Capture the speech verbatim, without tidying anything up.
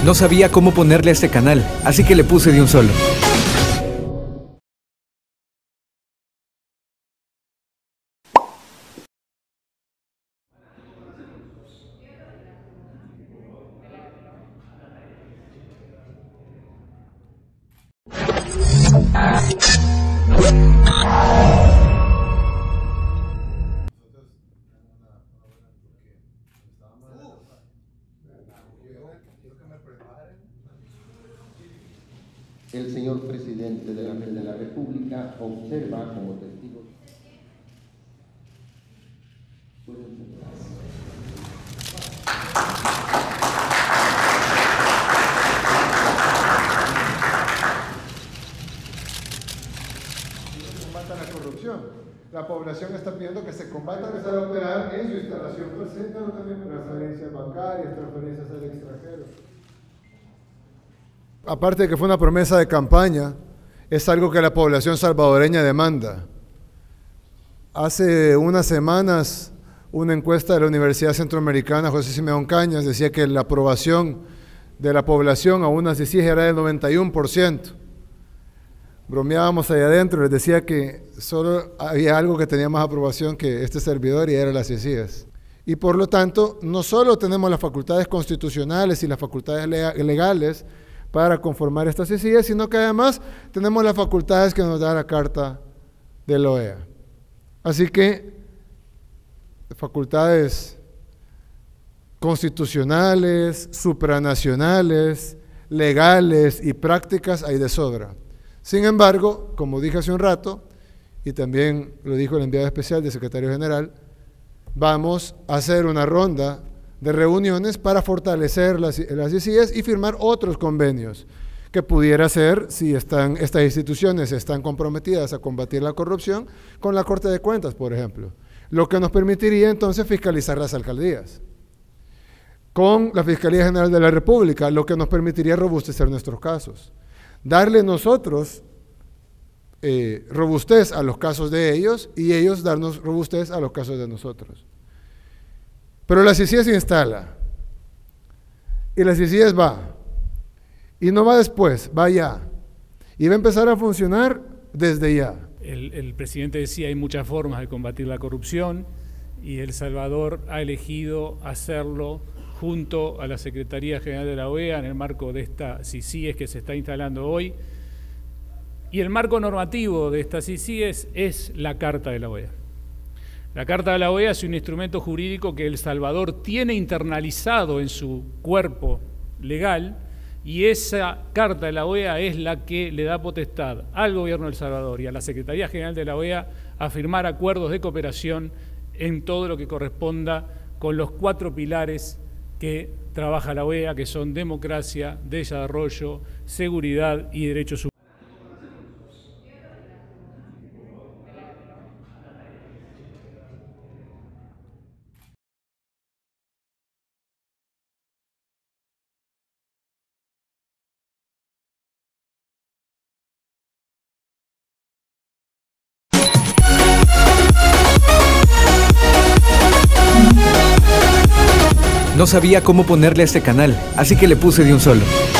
No sabía cómo ponerle a este canal, así que le puse de un solo. El señor presidente de la, de la República observa como testigo. Combata la corrupción. La población está pidiendo que se combata, empezar a operar en su instalación. Preséntalo también para transferencias bancarias, transferencias al extranjero. Aparte de que fue una promesa de campaña, es algo que la población salvadoreña demanda. Hace unas semanas, una encuesta de la Universidad Centroamericana, José Simeón Cañas, decía que la aprobación de la población a unas C I C I E S era del noventa y uno por ciento. Bromeábamos ahí adentro, les decía que solo había algo que tenía más aprobación que este servidor y era la C I C I E S. Y por lo tanto, no solo tenemos las facultades constitucionales y las facultades legales para conformar esta C I C I E S, sino que además tenemos las facultades que nos da la Carta de la O E A. Así que facultades constitucionales, supranacionales, legales y prácticas hay de sobra. Sin embargo, como dije hace un rato, y también lo dijo el enviado especial del secretario general, vamos a hacer una ronda de reuniones para fortalecer las, las C I C I E S y firmar otros convenios que pudiera ser, si están, estas instituciones están comprometidas a combatir la corrupción, con la Corte de Cuentas, por ejemplo, lo que nos permitiría entonces fiscalizar las alcaldías. Con la Fiscalía General de la República, lo que nos permitiría robustecer nuestros casos. Darle nosotros eh, robustez a los casos de ellos y ellos darnos robustez a los casos de nosotros. Pero la C I C I E S se instala y la C I C I E S va y no va después, va ya y va a empezar a funcionar desde ya. El, el presidente decía hay muchas formas de combatir la corrupción y El Salvador ha elegido hacerlo junto a la Secretaría General de la O E A en el marco de esta C I C I E S que se está instalando hoy. Y el marco normativo de esta C I C I E S es la Carta de la O E A. La Carta de la O E A es un instrumento jurídico que El Salvador tiene internalizado en su cuerpo legal y esa Carta de la O E A es la que le da potestad al Gobierno de El Salvador y a la Secretaría General de la O E A a firmar acuerdos de cooperación en todo lo que corresponda con los cuatro pilares que trabaja la O E A, que son democracia, desarrollo, seguridad y derechos humanos. No sabía cómo ponerle a este canal, así que le puse de un solo.